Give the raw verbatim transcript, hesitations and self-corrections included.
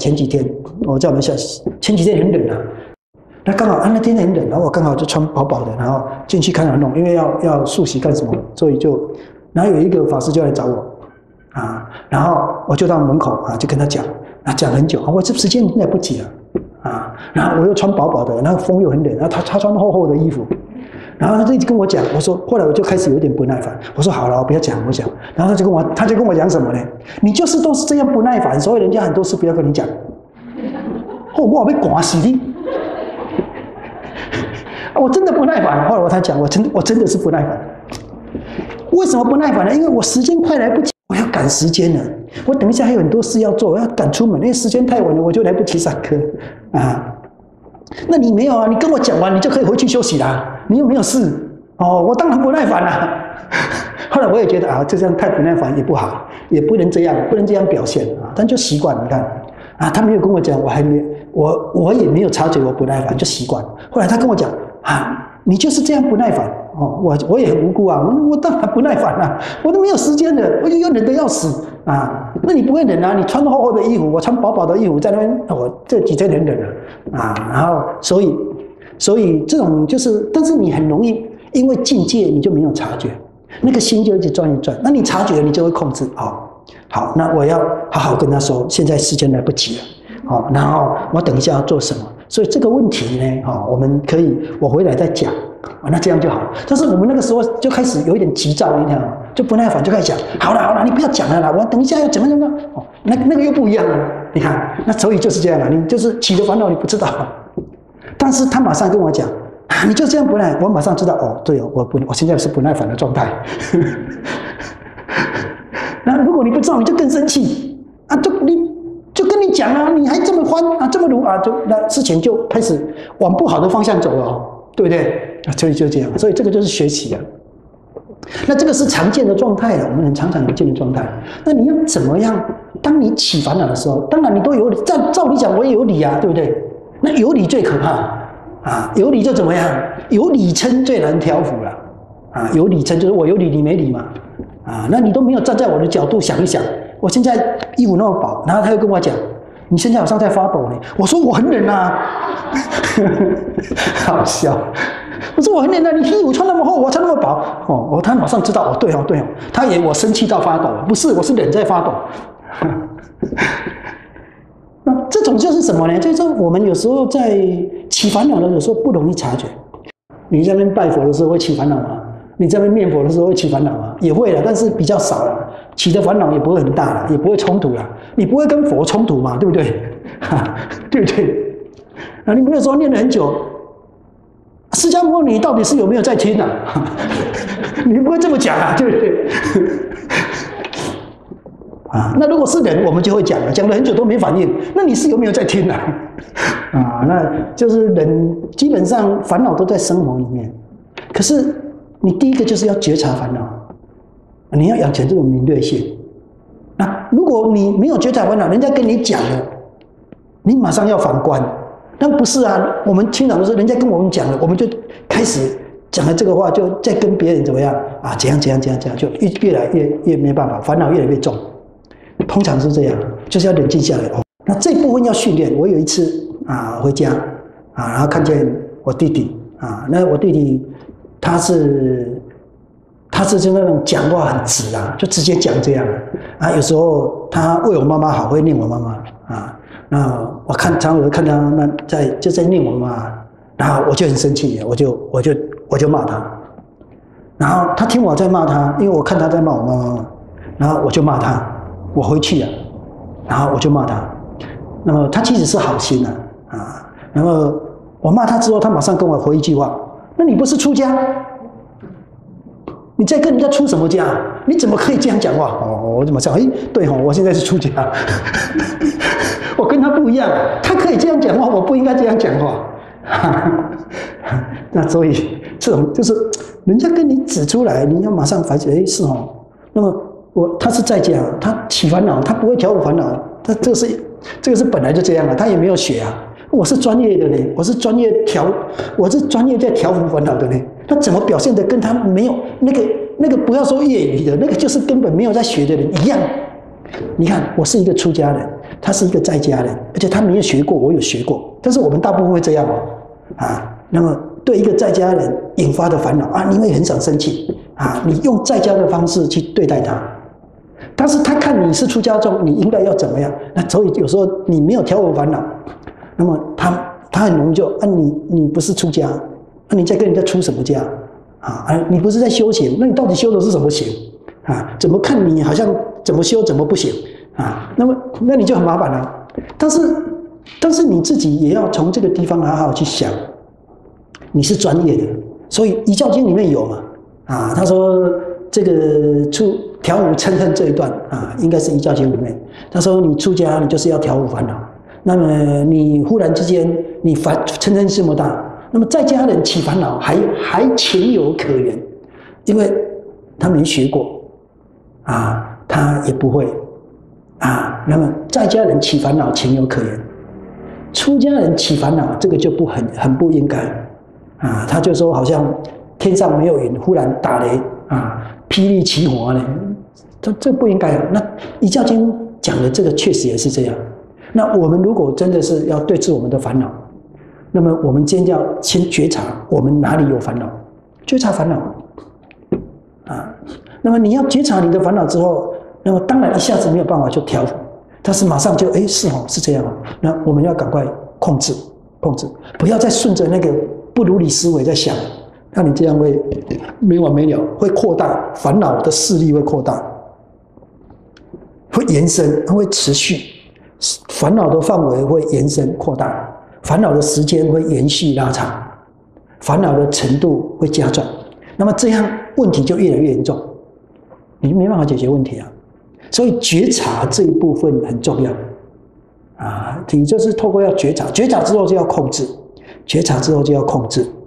前几天我在我们小前几天很冷啊，那刚好啊那天很冷，然后我刚好就穿薄薄的，然后进去看他弄，因为要要漱洗干什么，所以就然后有一个法师就来找我啊，然后我就到门口啊就跟他讲啊讲很久，啊我这时间来不及了啊，然后我又穿薄薄的，然后风又很冷，然后他他穿厚厚的衣服。然后他就一直跟我讲，我说，后来我就开始有点不耐烦。我说好了，我不要讲，我讲。然后他就跟我，他就跟我讲什么呢？你就是都是这样不耐烦，所以人家很多事不要跟你讲。哦，我被刮死的，我真的不耐烦。后来我才讲，我真我真的是不耐烦。为什么不耐烦呢？因为我时间快来不及，我要赶时间了。我等一下还有很多事要做，我要赶出门，因为时间太晚了，我就来不及上课啊。那你没有啊？你跟我讲完，你就可以回去休息啦。你又没有事哦，我当然不耐烦啦。后来我也觉得啊，就这样太不耐烦也不好，也不能这样，不能这样表现啊。但就习惯，你看啊，他没有跟我讲，我还没我我也没有察觉我不耐烦，就习惯。后来他跟我讲啊，你就是这样不耐烦哦，我我也很无辜啊，我我当然不耐烦啦，我都没有时间了，我又冷得要死啊。那你不会冷啊？你穿厚厚的衣服，我穿薄薄的衣服，在那边我这几天很冷了啊。然后所以。所以这种就是，但是你很容易因为境界你就没有察觉，那个心就一直转一转。那你察觉了，你就会控制。好，好，那我要好好跟他说，现在时间来不及了。好，然后我等一下要做什么？所以这个问题呢，哈，我们可以我回来再讲。啊，那这样就好。但是我们那个时候就开始有一点急躁，你看，就不耐烦，就开始讲，好了好了，你不要讲了啦，我等一下要怎么怎么。哦，那那个又不一样了。你看，那所以就是这样了，你就是起的烦恼你不知道。但是他马上跟我讲啊，你就这样不耐，我马上知道哦，对哦，我不，我现在是不耐烦的状态。那如果你不知道，你就更生气啊，就你就跟你讲啊，你还这么欢啊，这么如啊，就那事情就开始往不好的方向走了哦，对不对？所以就这样，所以这个就是学习啊。那这个是常见的状态了，我们很常常见的状态。那你要怎么样？当你起烦恼的时候，当然你都有理，照照理讲我也有理啊，对不对？那有理最可怕啊！有理就怎么样？有理称最难调伏了啊！有理称就是我有理，你没理嘛啊！那你都没有站在我的角度想一想，我现在衣服那么薄，然后他又跟我讲，你现在好像在发抖呢。我说我很冷啊，好笑。我说我很冷啊，你衣服穿那么厚，我穿那么薄哦。我他马上知道哦，对哦对哦，他以为我生气到发抖，不是，我是冷在发抖。那这种就是什么呢？就是我们有时候在起烦恼的有时候不容易察觉。你在那边拜佛的时候会起烦恼吗？你在那边念佛的时候会起烦恼吗？也会了，但是比较少了。起的烦恼也不会很大了，也不会冲突了。你不会跟佛冲突嘛？对不对？哈，对不对？啊，你没有说念了很久，释迦牟尼到底是有没有在听啊？你不会这么讲啊，对不对？啊，那如果是人，我们就会讲了，讲了很久都没反应，那你是有没有在听啊？啊，那就是人基本上烦恼都在生活里面，可是你第一个就是要觉察烦恼，你要养成这种敏锐性。那如果你没有觉察烦恼，人家跟你讲了，你马上要反观，但不是啊，我们经常都是人家跟我们讲了，我们就开始讲了这个话，就再跟别人怎么样啊？怎样怎样怎样怎样，就越越来越越没办法，烦恼越来越重。通常是这样，就是要冷静下来哦。那这部分要训练。我有一次啊回家啊，然后看见我弟弟啊，那我弟弟他是他是就那种讲话很直啊，就直接讲这样啊。有时候他为我妈妈好，会念我妈妈啊。那我看常常看他那在就在念我妈妈，然后我就很生气，我就我就我就骂他。然后他听我在骂他，因为我看他在骂我妈妈，然后我就骂他。我回去了，然后我就骂他。那么他其实是好心的 啊, 啊。那么我骂他之后，他马上跟我回一句话：“那你不是出家？你在跟人家出什么家？你怎么可以这样讲话？”哦，我怎么想？哎，对哦，我现在是出家，我跟他不一样，他可以这样讲话，我不应该这样讲话。那所以这种就是人家跟你指出来，你要马上反省，哎，是哦。那么。我他是在家，他起烦恼，他不会调伏烦恼，他这个是这个是本来就这样了，他也没有学啊。我是专业的呢，我是专业调，我是专业在调伏烦恼的呢。他怎么表现的跟他没有那个那个不要说业余的，那个就是根本没有在学的人一样。你看，我是一个出家人， 他是一个在家人，而且他没有学过，我有学过，但是我们大部分会这样哦，啊，那么对一个在家人引发的烦恼啊，你会很想生气啊，你用在家的方式去对待他，但是他看你是出家众，你应该要怎么样？那所以有时候你没有调伏烦恼，那么他他很容易就啊，你你不是出家，那、啊、你在跟人家出什么家啊？啊，你不是在修行，那你到底修的是什么行啊？怎么看你好像怎么修怎么不行啊？那么那你就很麻烦了。但是但是你自己也要从这个地方好好去想，你是专业的，所以《遗教经》里面有嘛啊，他说这个出调伏嗔恨这一段啊，应该是《遗教经》里面，他说你出家你就是要调伏烦恼。那么你忽然之间你烦嗔恨这么大，那么在家人起烦恼还还情有可原，因为他没学过啊，他也不会啊。那么在家人起烦恼情有可原，出家人起烦恼这个就不很很不应该啊。他就说好像天上没有云，忽然打雷啊，霹雳起火呢，这这不应该啊。那《遗教经》讲的这个确实也是这样。那我们如果真的是要对治我们的烦恼，那么我们今天要先觉察我们哪里有烦恼，觉察烦恼啊。那么你要觉察你的烦恼之后，那么当然一下子没有办法就调伏，但是马上就哎是哦是这样哦，那我们要赶快控制控制，不要再顺着那个不如理思维在想，那你这样会没完没了，会扩大烦恼的势力，会扩大，会延伸，会持续。烦恼的范围会延伸扩大，烦恼的时间会延续拉长，烦恼的程度会加重，那么这样问题就越来越严重，你没办法解决问题啊。所以觉察这一部分很重要啊，你就是透过要觉察，觉察之后就要控制，觉察之后就要控制。